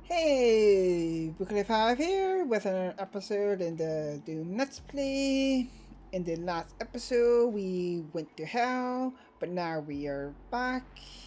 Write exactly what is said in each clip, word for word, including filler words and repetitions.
Hey, Booklet five here with an episode in the Doom Let's Play. In the last episode, we went to hell, but now we are back.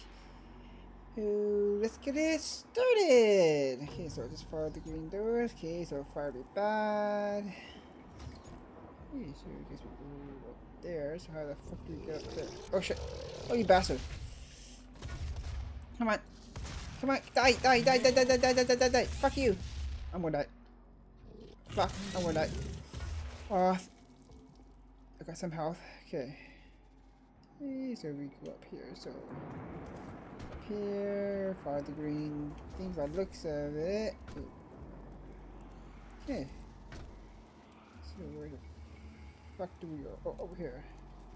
So let's get it started. Okay, so just follow the green doors. Okay, so far be bad. Okay, so I guess we go up there. So how the fuck do we get up there? Oh shit! Oh, you bastard! Come on! Come on, die, die, die, die, die, die, die, die, die, die, die. Fuck you. I'm gonna die. Fuck, I'm gonna die. Oh, I got some health. Okay. Okay, so we go up here. So, up here, follow the green thing by the looks of it. Ooh. Okay. So, where the fuck do we go? Oh, over here.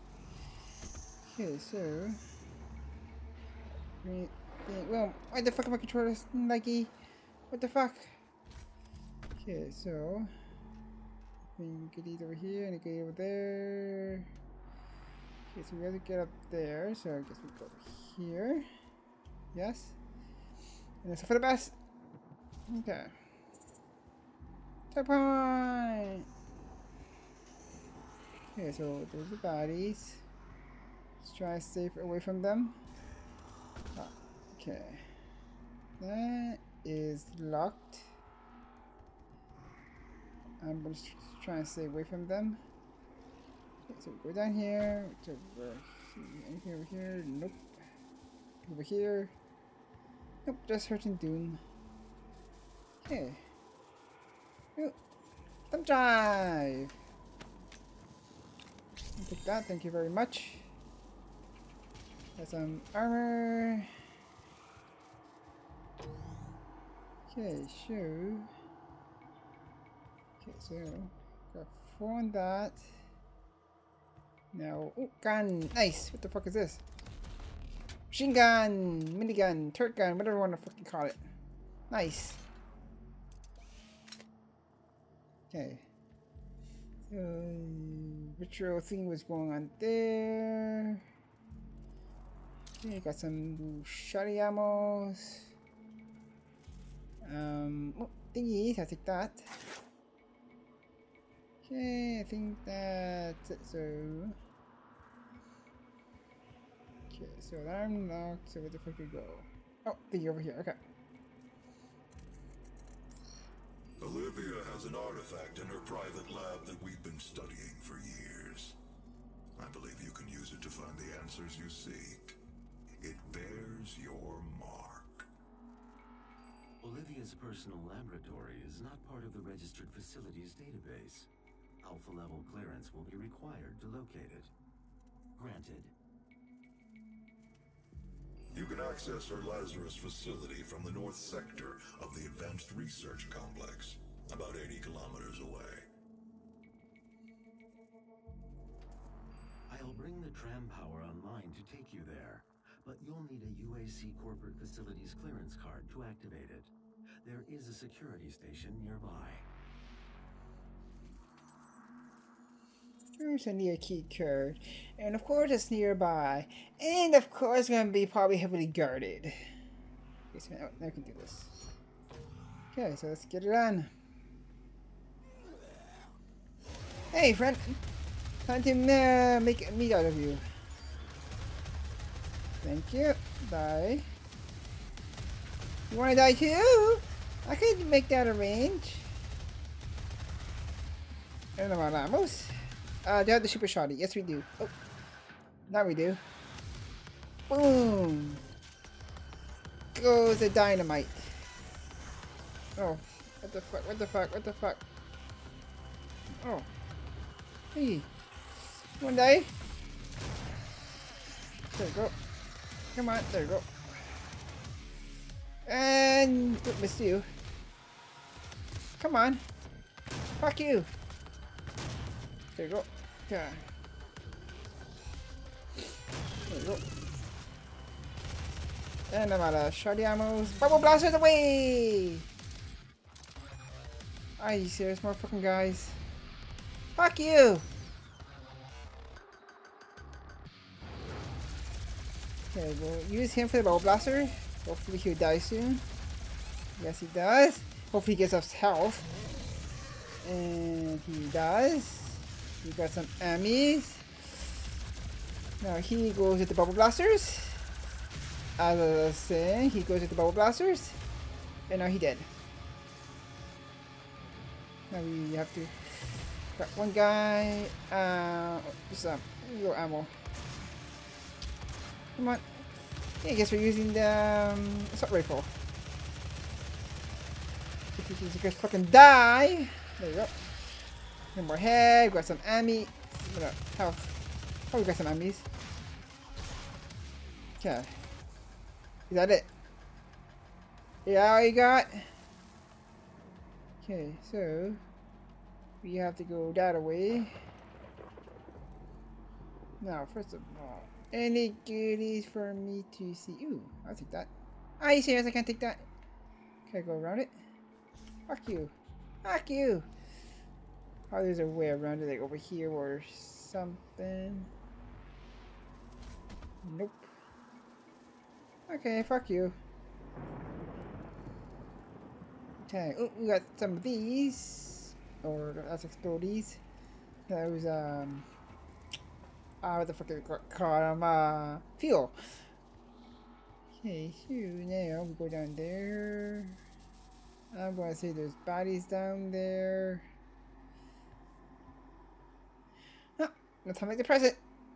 Okay, so. Green. Well, why the fuck am I controlling this laggy? What the fuck? Okay, so we can get over here and get over there. Okay, so we have to get up there. So I guess we go over here. Yes. And that's for the best. Okay. Top point. Okay, so there's the bodies. Let's try to stay away from them. Ah. Okay, that is locked. I'm going to try and stay away from them. Okay, so we go down here. So anything over here? Nope. Over here? Nope, just hurting Doom. Okay. Oh, thumb drive. I'll take that, thank you very much. Got some armor. Okay, sure. Okay, so got four on that. Now, oh, gun! Nice! What the fuck is this? Machine gun! Minigun! Turret gun! Whatever you want to fucking call it. Nice! Okay. So, ritual thing was going on there. Okay, got some shotty ammos. Um, oh, thingies, I'll take that. Okay, I think that's it, so. Okay, so alarm locked, so where the fuck do we go? Oh, thingy over here, okay. Olivia has an artifact in her private lab that we've been studying for years. I believe you can use it to find the answers you seek. It bears your mark. Olivia's personal laboratory is not part of the registered facilities database. Alpha-level clearance will be required to locate it. Granted. You can access her Lazarus facility from the north sector of the Advanced Research Complex, about eighty kilometers away. I'll bring the tram power online to take you there, but you'll need a U A C corporate facilities clearance card to activate it. There is a security station nearby. There's a near key card. And of course it's nearby. And of course it's gonna be probably heavily guarded. Okay, so now, now we can do this. Okay, so let's get it on. Hey friend! Time to uh, make meat out of you. Thank you. Die. You wanna die too? I could make that a range. I don't know about Amos. Uh, do you have the super shotty? Yes, we do. Oh, now we do. Boom! Goes the dynamite. Oh, what the fuck? What the fuck? What the fuck? Oh, hey, one day. There you go. Come on, there you go. And oh, missed you. Come on. Fuck you. There you go. Okay. There you go. And I'm out of shotty ammos. Bubble blasters away! Are you serious, motherfucking guys? Fuck you! Okay, we'll use him for the bubble blaster. Hopefully he'll die soon. Yeah, Yes, he does. Hopefully he gets us health. And he does. He got some ammies. Now he goes with the bubble blasters. As I was saying, he goes with the bubble blasters. And now he dead. Now we have to got one guy. Uh, just um, little ammo. Come on. Yeah, I guess we're using the um, assault rifle. If you can just fucking die. There you go. One more head. Got some ammy. Health. Oh, we got some ammies. Okay. Is that it? Yeah, all you got? Okay, so we have to go that way. Now, first of all, any goodies for me to see? Ooh, I'll take that. Are you serious? I can't take that. Can I go around it? Fuck you. Fuck you. Oh, there's a way around it, like over here or something. Nope. Okay, fuck you. Okay, oh, we got some of these. Or let's explore these. Those, um. Ah, what the fuck is it called? Um, uh, fuel. Okay, so now we go down there. I'm gonna say there's bodies down there. Oh, no time to press it.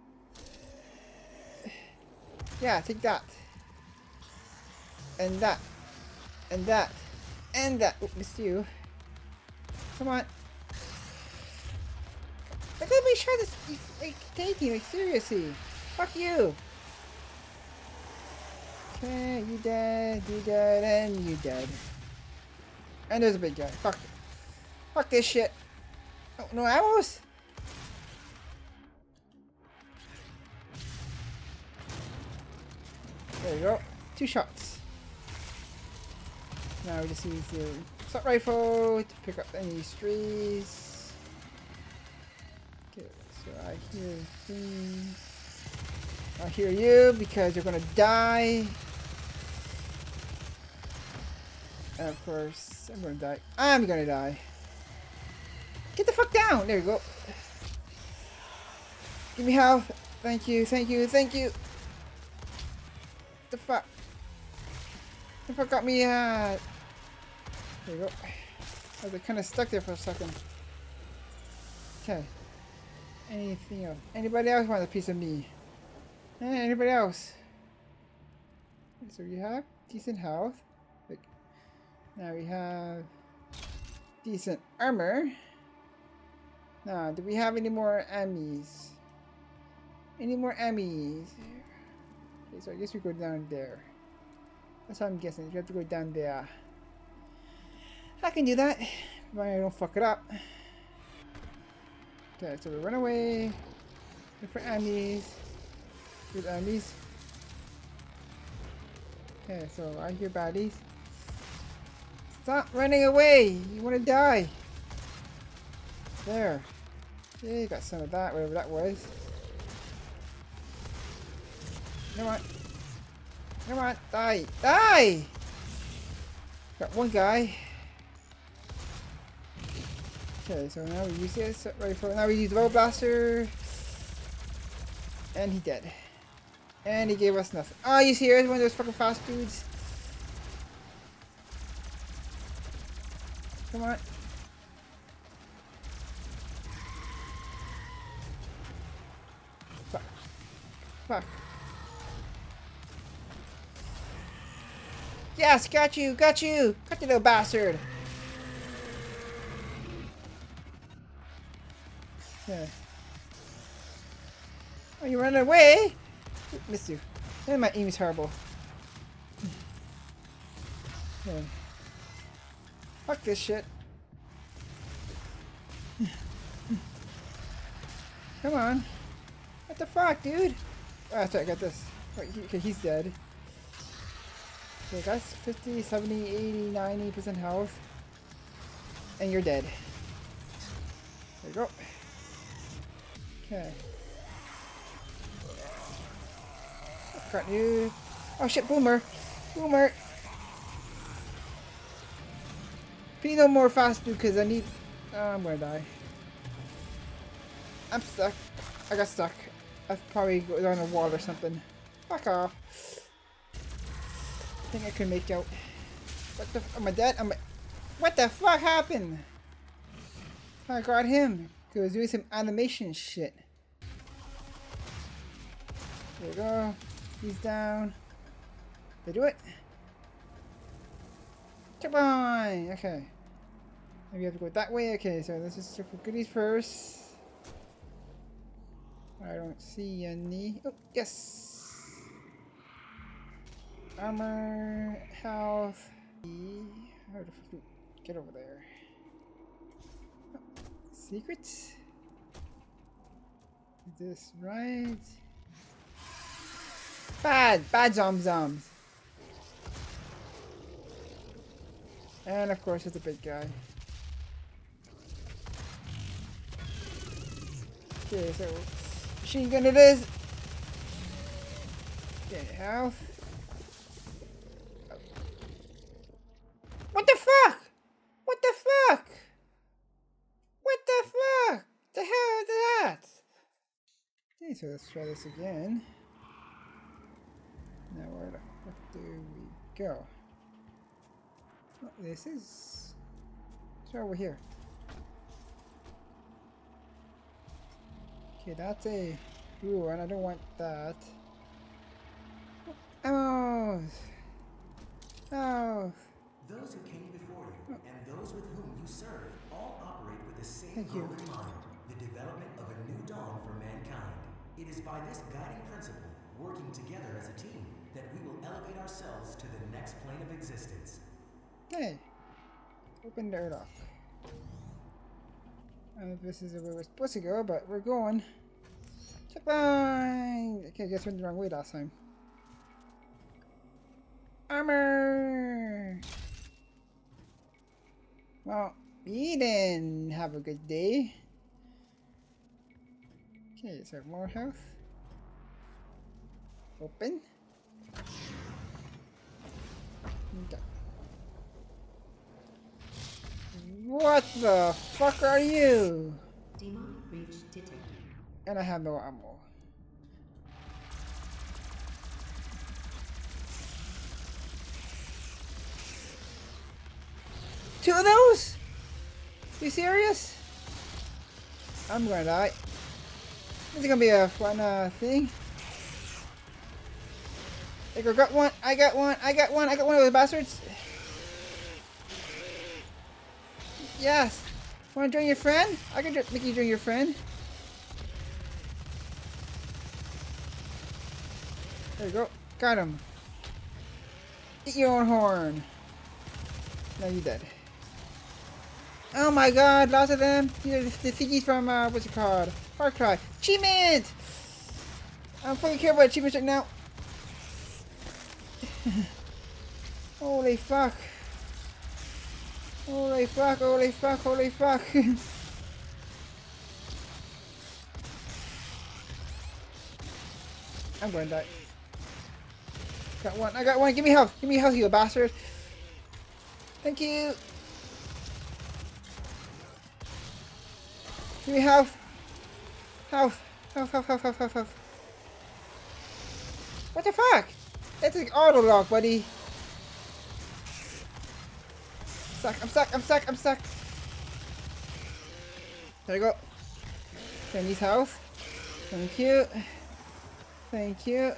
Yeah, take that. And that. And that. And that. Oh, missed you. Come on. Look at me try this. Like, taking like seriously. Fuck you. Okay, you dead, you dead, and you dead. And there's a big guy. Fuck. Fuck this shit. Oh, no arrows? There you go. Two shots. Now we just use the assault rifle to pick up any strays. Okay, so I hear things. I hear you because you're gonna die. And of course, I'm gonna die. I'm gonna die. Get the fuck down! There you go. Give me health. Thank you, thank you, thank you. The fuck? The fuck got me? Uh... There you go. I was kind of stuck there for a second. Okay. Anything else? Anybody else want a piece of me? Eh, anybody else? So we have decent health. Like, now we have decent armor. Now, do we have any more ammies? Any more ammies? Okay, so I guess we go down there. That's what I'm guessing. You have to go down there. I can do that, but I don't fuck it up. Okay, so we run away. Look for ammies. Good ammies. Okay, so I hear baddies. Stop running away! You want to die. There. Yeah, you got some of that, whatever that was. Come on. Come on, die! Die! Got one guy. Okay, so now we use this rifle. Now we use the bow blaster. And he dead. And he gave us nothing. Oh, you serious? One of those fucking fast dudes. Come on. Fuck. Fuck. Yes, got you, got you! Got you, little bastard! Okay. Oh, you running away? Missed you. And my aim is horrible. Okay. Fuck this shit. Come on. What the fuck, dude? Oh, that's right, I got this. Right, he, okay, he's dead. Okay, guys, fifty, seventy, eighty, ninety percent health. And you're dead. There you go. Okay. Got you. Oh shit, Boomer! Boomer! Be no more fast dude, because I need... Oh, I'm gonna die. I'm stuck. I got stuck. I've probably go on a wall or something. Fuck off. I think I can make out. What the f- am I dead? Am I- What the fuck happened? I got him. He was doing some animation shit. There we go. He's down. Did I do it? Come on! Okay. Maybe we have to go that way. Okay, so let's just look for goodies first. I don't see any. Oh, yes! Armor, health. How the fuck do we get over there? Oh, secrets? Is this right? Bad! Bad zom zoms! And of course it's a big guy. Okay, so machine gun it is! Okay, health. What the fuck? What the fuck? What the fuck? The hell is that? Okay, so let's try this again. Now where the fuck do we go? Oh, this is... It's over here. Okay, that's a blue one. I don't want that. Oh! Oh! Those who came before you and those with whom you serve all operate with the same Thank goal you. in mind, the development of a new dawn for mankind. It is by this guiding principle, working together as a team, that we will elevate ourselves to the next plane of existence. Hey! Open the airlock. I don't know if this is where we're supposed to go, but we're going. Checkpoint! Okay, I guess we went the wrong way last time. Armor! Well, we didn't have a good day. Okay, is there more health? Open. Okay. What the fuck are you? Demon breach detected. And I have no ammo. Two of those? You serious? I'm gonna die. This is gonna be a fun uh, thing. I got one, I got one, I got one, I got one of those bastards. Yes. Wanna join your friend? I can make you join your friend. There you go. Got him. Eat your own horn. Now you're dead. Oh my god, lots of them. These are the thingies from, uh, what's it called? Far Cry. Achievement! I don't fucking care about achievements right now. Holy fuck. Holy fuck, holy fuck, holy fuck. I'm gonna die. Got one, I got one. Give me health. Give me health, you bastard. Thank you. Give me health. Health. Health, health, health, health, health, health. What the fuck? That's like auto lock, buddy. I'm stuck, I'm stuck, I'm stuck, I'm stuck. There you go. I need health. Thank you. Thank you.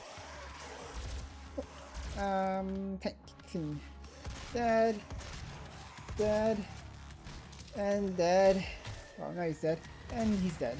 Um, tank thing. Dead. Dead. And dead. Oh, now he's dead. And he's dead.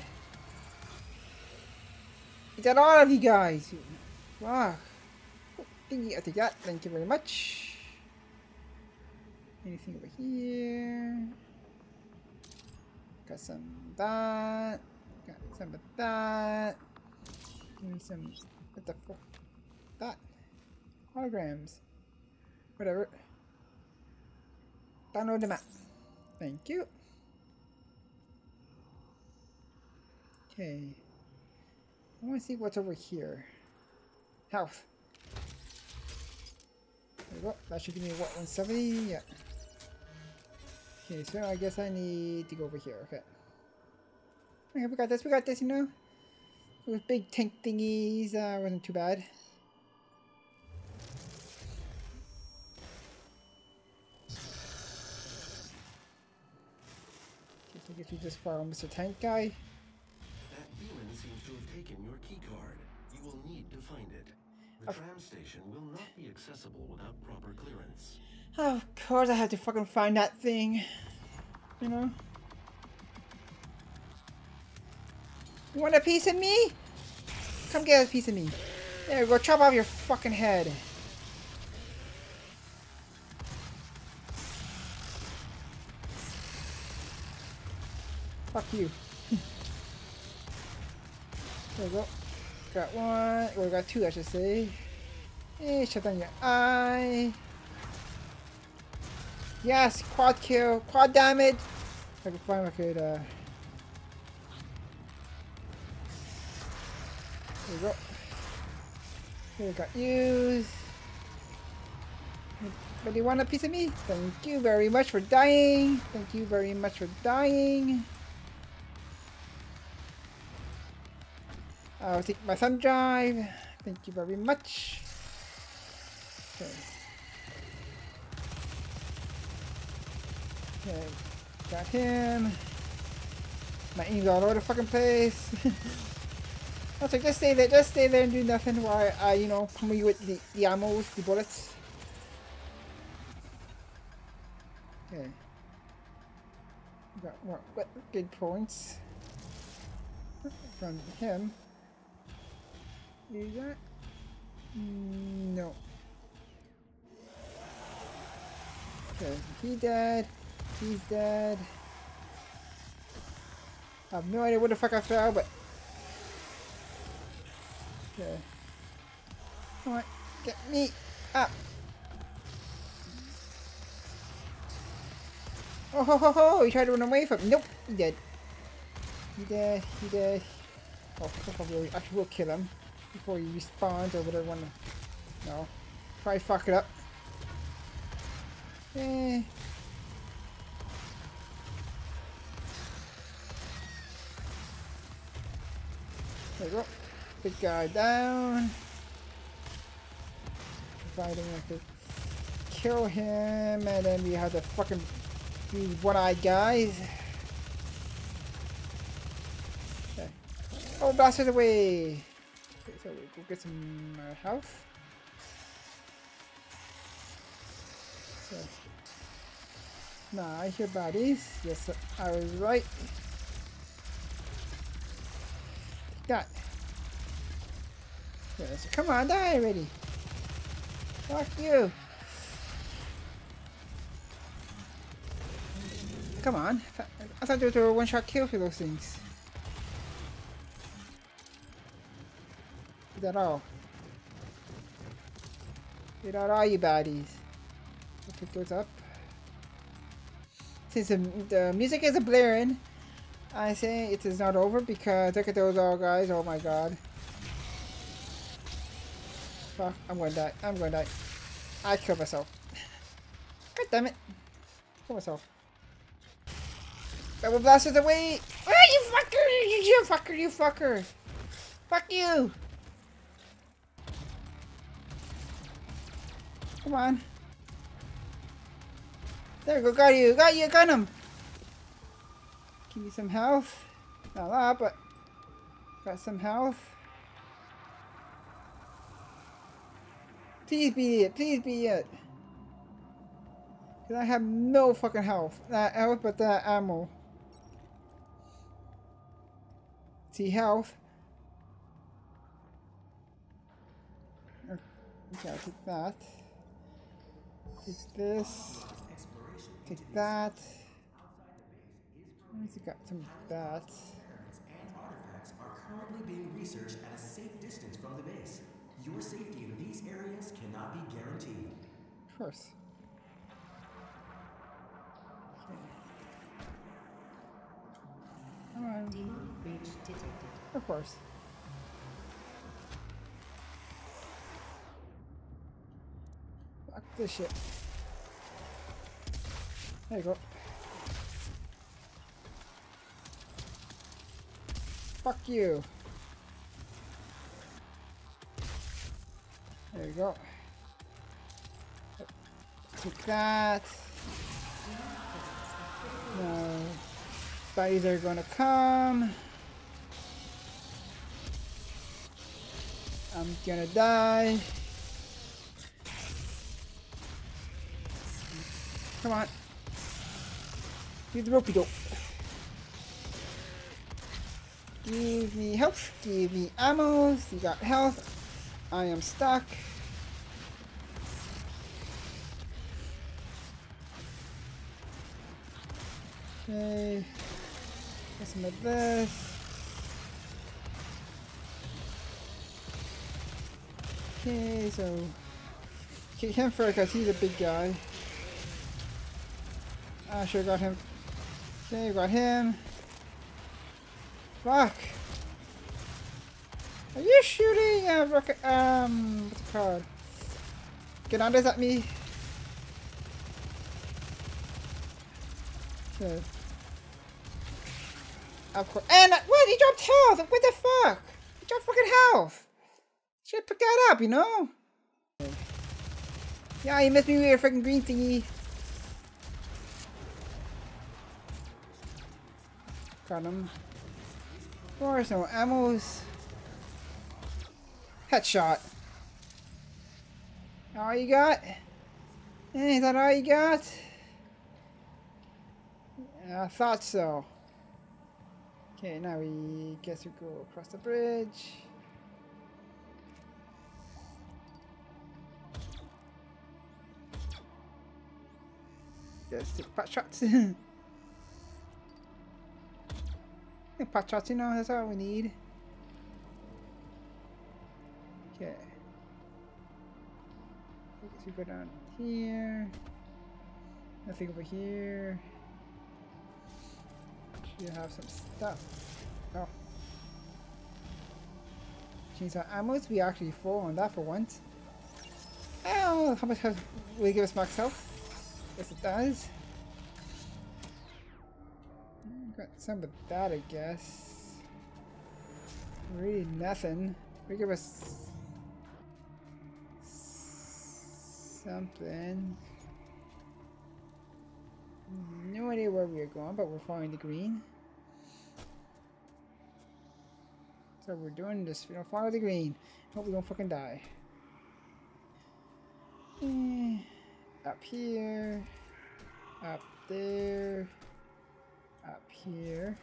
He got all of you guys. Wow. Thank you, I think that. Thank you very much. Anything over here? Got some of that. Got some of that. Give me some. What the fuck? That. Holograms. Whatever. Download the map. Thank you. Okay. I want to see what's over here. Health. There we go. That should give me what, one seventy? Yeah. Okay, so I guess I need to go over here. Okay. Okay, we got this. We got this, you know? Those big tank thingies uh, wasn't too bad. Okay, so I guess we just follow Mister Tank Guy. That demon seems to have taken your key card. You will need to find it. The tram station will not be accessible without proper clearance. Of course I had to fucking find that thing. You know? You want a piece of me? Come get a piece of me. There we go, chop off your fucking head. Fuck you. There we go. Got one. Well, got two, I should say. Hey, shut down your eye. Yes, quad kill, quad damage. If I could find, I could, uh... There we go. Here, got used. But you want a piece of me? Thank you very much for dying. Thank you very much for dying. I'll take my thumb drive. Thank you very much. Okay. Okay, got him. My aim's all over the fucking place. I was like, just stay there, just stay there and do nothing while I, you know, pummel you with the, the ammo, the bullets. Okay. Got what, what good points from him. Do that? Mm, no. Okay, he dead. He's dead. I have no idea where the fuck I fell, but... Okay. Come on, get me up. Oh ho ho ho! He tried to run away from me. Nope, he dead. He dead, he dead. Oh, I probably I will kill him before he respawns or whatever. Wanna... No. Probably fuck it up. Eh. There we go. Big guy down. Providing I could kill him, and then we have the fucking these one-eyed guys. Okay. Oh, blasted away! Okay, so we'll go get some uh, health. So, nah, I hear bodies. Yes, I was right. Take that. Okay, so come on, die already. Fuck you. Come on. I thought there was a one-shot kill for those things. Is that all? Is that all, you baddies? I'll pick those up. Since the, the music is blaring, I say it is not over because look at those all guys. Oh my god. Fuck, I'm gonna die. I'm gonna die. I killed myself. God damn it. Kill myself. Double blasters away! Ah, you fucker! You, you fucker! You fucker! Fuck you! Come on. There we go. Got you. Got you. Got him. Give me some health. Not a lot, but got some health. Please be it. Please be it. Because I have no fucking health. Not health, but that ammo. See health. Okay, I'll take that. Take this. Take that. At least I got some bats. And artifacts are currently being researched at a safe distance from the base. Your safety in these areas cannot be guaranteed. Of course. Okay. Come on. Demon breach detected. Of course. Fuck this shit. There you go. Fuck you. There you go. Take that. No. Spies are gonna come. I'm gonna die. Come on. Give the ropey dope. Give me health. Give me ammo. You got health. I am stuck. Okay. Get some of this. Okay, so kick him first because he's a big guy. I sure got him. Okay, got him. Fuck! Are you shooting a rocket? Um, what's it called? Granadas at me? Okay. Of course. And what? He dropped health. What the fuck? He dropped fucking health. Should pick that up, you know? Okay. Yeah, you missed me with your freaking green thingy. Got him. Of course, no ammos. Headshot. All you got? Eh, is that all you got? Yeah, I thought so. Okay, now we guess we go across the bridge. Guess take pot shots. Yeah, pot shots, you know, that's all we need. Okay. I guess we go down here. Nothing over here. Should have some stuff. Oh. Chainsaw ammo. We actually full on that for once. Oh, how much has will it give us max health? Yes, it does. Got some of that, I guess. Really nothing. We give us something. No idea where we're going, but we're following the green. So we're doing this. We don't follow the green. Hope we don't fucking die. Eh, up here. Up there. Up here.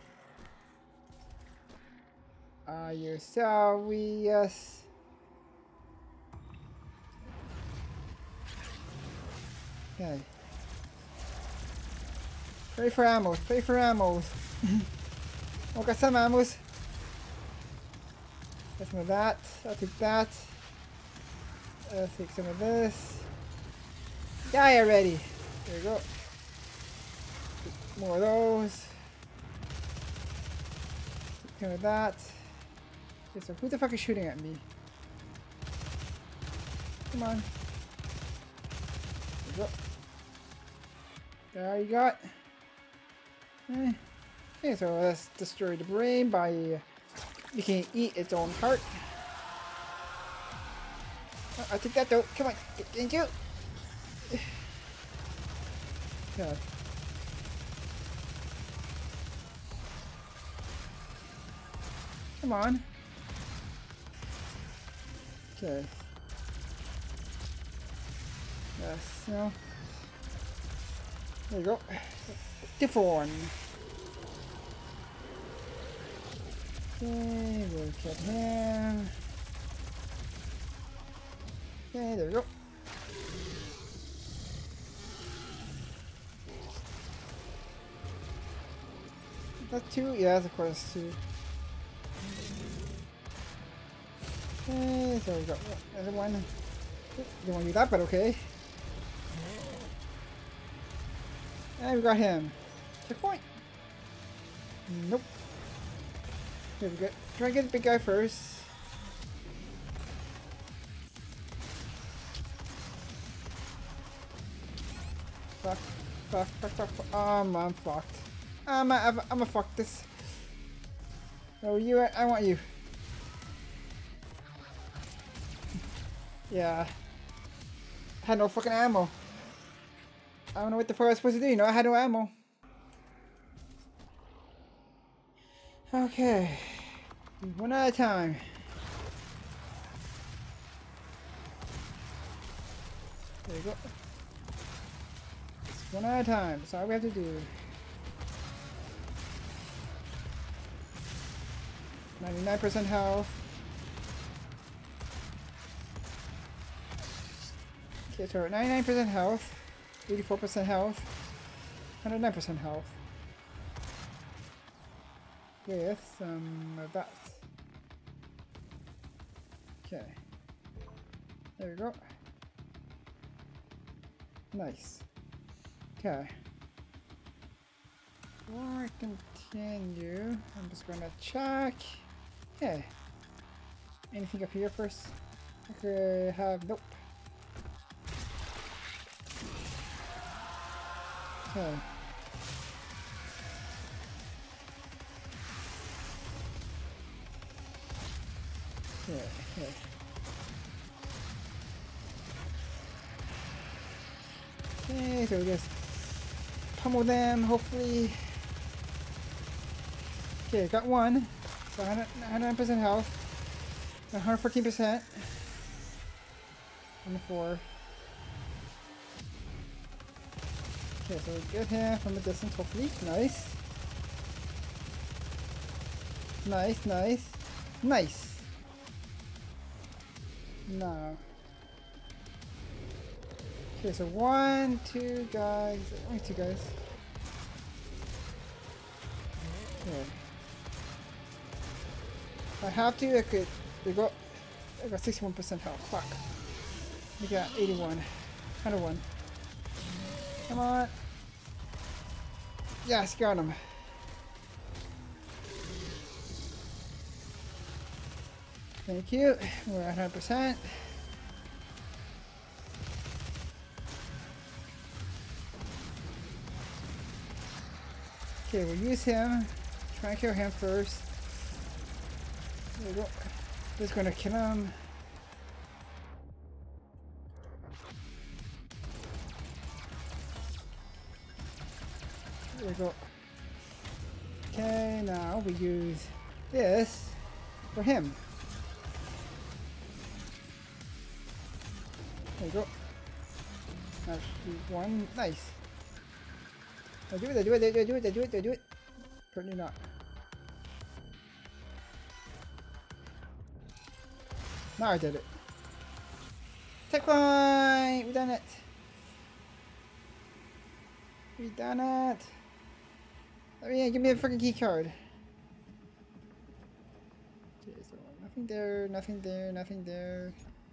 Are you sorry? Yes. Okay. Pray for ammos. Pray for ammos. Oh, got some ammos. Get some of that. I'll take that. I'll take some of this. Die already. There you go. More of those. Take some of that. Okay, so who the fuck is shooting at me? Come on. There you go. There you got. Eh. Okay, so let's destroy the brain by uh, you can eat its own heart. Oh, I'll take that though. Come on. Thank you. God. Come on. Okay. Yes, no. There you go. Different one. Okay, we'll get him. Okay, there we go. That's two? Yeah, of course, two. Okay, so we got another one. Don't want to do that, but okay. And we got him. Checkpoint. Nope. Here we go. Try and get the big guy first. Fuck. Fuck, fuck, fuck, fuck. Um, I'm fucked. I'm a, I'm a fuck this. Oh, you, I want you. Yeah. I had no fucking ammo. I don't know what the fuck I was supposed to do, you know, I had no ammo. Okay. One at a time. There you go. Just one at a time. That's all we have to do. ninety-nine percent health. Okay, so we're at ninety-nine percent health. eighty-four percent health. one hundred nine percent health. With some of that. Okay. There we go. Nice. Okay. Before I continue, I'm just gonna check. Okay. Anything up here first? I could have. Nope. Okay. Okay, okay. Okay, so we just pummel them, hopefully. Okay, got one. So one hundred nine percent health. one hundred fourteen percent. On the four. Okay, so we get him from a distance, hopefully. Nice. Nice, nice. Nice. No. Okay, so one, two guys. Only two guys. Okay. If I have to, I could. We got. I got sixty-one percent health. Fuck. We got eighty-one. one hundred one. Come on. Yes, got him. Thank you. We're at one hundred percent. Okay, we'll use him. Try and kill him first. There we go. Just gonna kill him. There we go. Okay, now we use this for him. There you go. Now one. Nice. I do it, I do it, I do it, I do it, I do it, I do it. Apparently not. Now I did it. Checkpoint! We done it. We done it. Oh yeah, give me a freaking key card. Okay, so nothing there, nothing there, nothing there.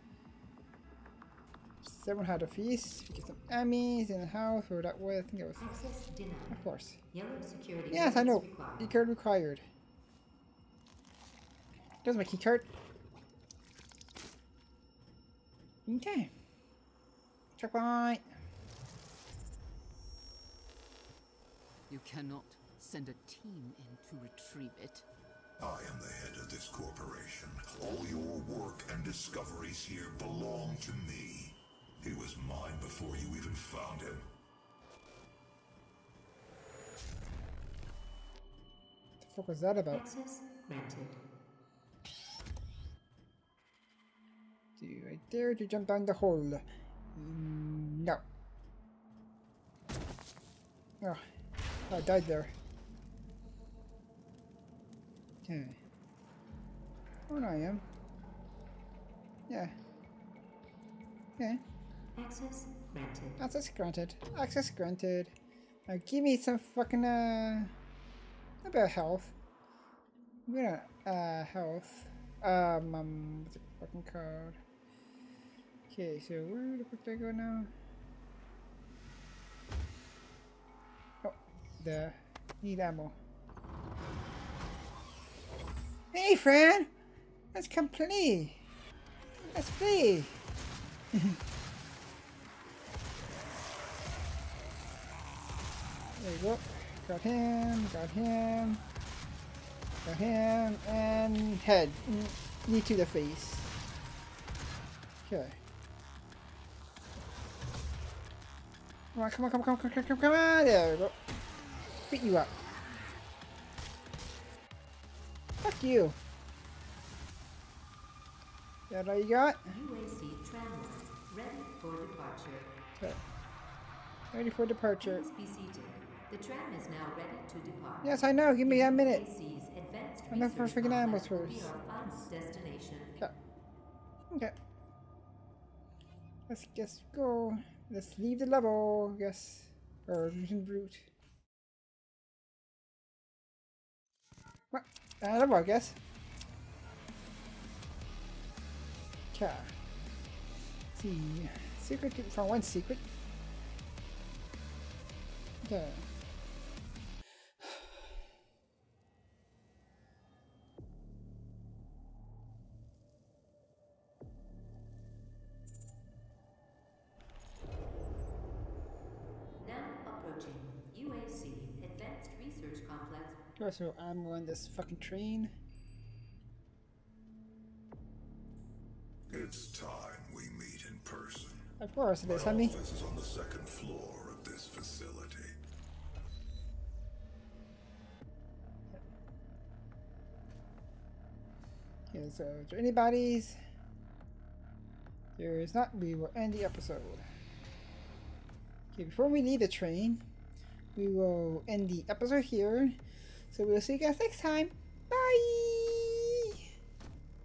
Someone had a feast. We get some Emmys in the house. Or that way, I think it was. Access denied. Of course. Yellow security. Yes, I know. Required. Key card required. There's my key card. Okay. Checkpoint. You cannot send a team in to retrieve it. I am the head of this corporation. All your work and discoveries here belong to me. He was mine before you even found him. What the fuck was that about? Access granted. Do I dare to jump down the hole? Mm, no. Oh, I died there. Okay. Oh no, I am. Yeah. Okay. Access granted. Access granted. Access granted. Now give me some fucking uh a bit of health. I'm gonna uh health. Um um what's the fucking code? Okay, so where the fuck do I go now? Oh, there. Need ammo. Hey friend! Let's come play! Let's play! There you go. Got him, got him. So him and head. Knee to the face. Okay. Come on, come on, come on, come on, come on, come on, come on. There we go. Beat you up. Fuck you. That all you got? U A C tramline ready for departure. Okay. Ready for departure. Please be seated. The tram is now ready to depart. Yes, I know. Give me a minute. U A C's advanced I'm not for research freaking animals complex will be first. our final destination. Okay. Okay. Let's just go. Let's leave the level, I guess. Or using route. What? Uh, level, I guess. Okay. Let's see. Secret. Found one secret. Okay. U A C Advanced Research Complex. There's no ammo on this fucking train. It's time we meet in person. Of course it is, My honey. office is on the second floor of this facility. Okay, so is there anybody's? There is not. We will end the episode. Okay, before we leave the train, we will end the episode here. So we'll see you guys next time. Bye!